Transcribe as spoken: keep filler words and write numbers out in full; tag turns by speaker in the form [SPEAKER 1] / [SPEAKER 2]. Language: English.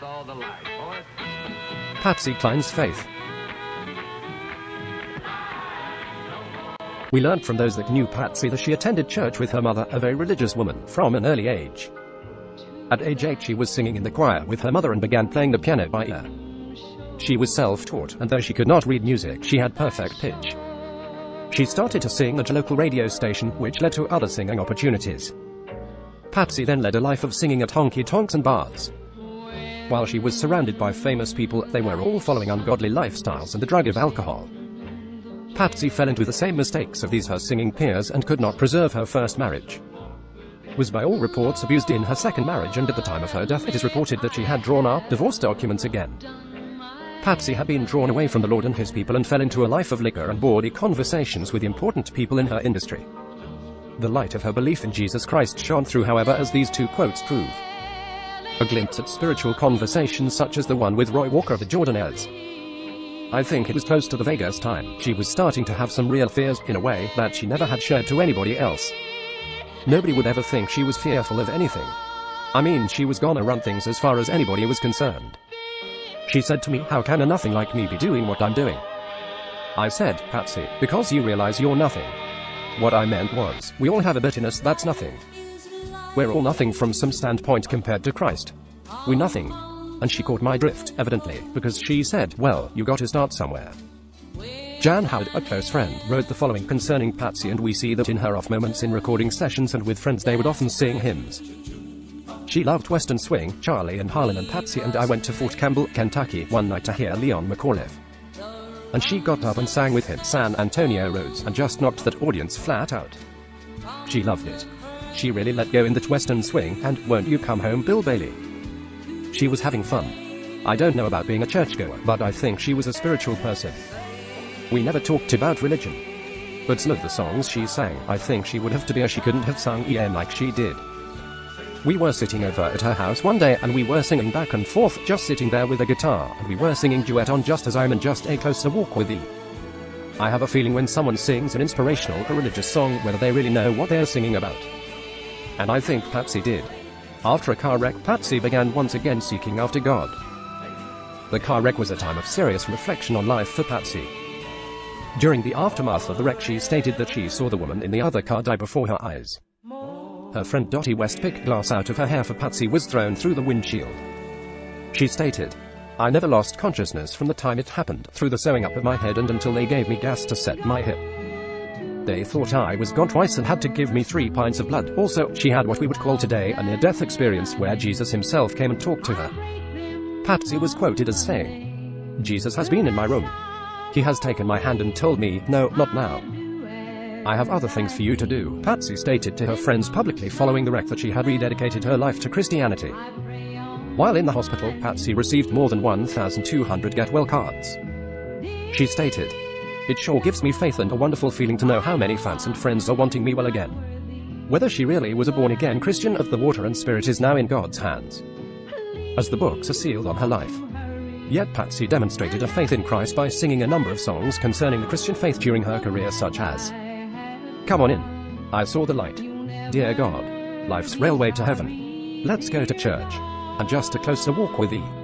[SPEAKER 1] all the light, boys.
[SPEAKER 2] Patsy Cline's faith. We learned from those that knew Patsy that she attended church with her mother, a very religious woman, from an early age. At age eight she was singing in the choir with her mother and began playing the piano by ear. She was self-taught, and though she could not read music, she had perfect pitch. She started to sing at a local radio station, which led to other singing opportunities. Patsy then led a life of singing at honky tonks and bars. While she was surrounded by famous people, they were all following ungodly lifestyles and the drug of alcohol. Patsy fell into the same mistakes of these her singing peers and could not preserve her first marriage. Was by all reports abused in her second marriage, and at the time of her death it is reported that she had drawn up divorce documents again. Patsy had been drawn away from the Lord and his people and fell into a life of liquor and bawdy conversations with important people in her industry. The light of her belief in Jesus Christ shone through, however, as these two quotes prove. A glimpse at spiritual conversations such as the one with Roy Walker of the Jordanaires. I think it was close to the Vegas time. She was starting to have some real fears, in a way, that she never had shared to anybody else. Nobody would ever think she was fearful of anything. I mean, she was gonna run things as far as anybody was concerned. She said to me, "How can a nothing like me be doing what I'm doing?" I said, "Patsy, because you realize you're nothing." What I meant was, we all have a bit in us that's nothing. We're all nothing from some standpoint compared to Christ. We're nothing. And she caught my drift, evidently, because she said, "Well, you got to start somewhere." Jan Howard, a close friend, wrote the following concerning Patsy, and we see that in her off moments in recording sessions and with friends they would often sing hymns. She loved Western swing, Charlie and Harlan and Patsy and I went to Fort Campbell, Kentucky, one night to hear Leon McAuliffe. And she got up and sang with him San Antonio Roads and just knocked that audience flat out. She loved it. She really let go in that Western swing, and "Won't You Come Home, Bill Bailey?" She was having fun. I don't know about being a churchgoer, but I think she was a spiritual person. We never talked about religion. But some of the songs she sang, I think she would have to be, or she couldn't have sung E M like she did. We were sitting over at her house one day and we were singing back and forth, just sitting there with a guitar, and we were singing duet on Just As I'm and Just a Closer Walk with Thee. I have a feeling when someone sings an inspirational or religious song, whether they really know what they're singing about. And I think Patsy did. After a car wreck, Patsy began once again seeking after God. The car wreck was a time of serious reflection on life for Patsy. During the aftermath of the wreck, she stated that she saw the woman in the other car die before her eyes. Her friend Dottie West picked glass out of her hair for Patsy was thrown through the windshield. She stated, "I never lost consciousness from the time it happened, through the sewing up of my head and until they gave me gas to set my hip. They thought I was gone twice and had to give me three pints of blood." Also, she had what we would call today a near-death experience where Jesus himself came and talked to her. Patsy was quoted as saying, "Jesus has been in my room. He has taken my hand and told me, 'No, not now. I have other things for you to do,'" Patsy stated to her friends publicly following the wreck that she had rededicated her life to Christianity. While in the hospital, Patsy received more than one thousand two hundred get-well cards. She stated, "It sure gives me faith and a wonderful feeling to know how many fans and friends are wanting me well again." Whether she really was a born-again Christian of the water and spirit is now in God's hands, as the books are sealed on her life. Yet Patsy demonstrated a faith in Christ by singing a number of songs concerning the Christian faith during her career, such as "Come On In," "I Saw the Light," "Dear God," "Life's Railway to Heaven," "Let's Go to Church," and "Just a Closer Walk with Thee."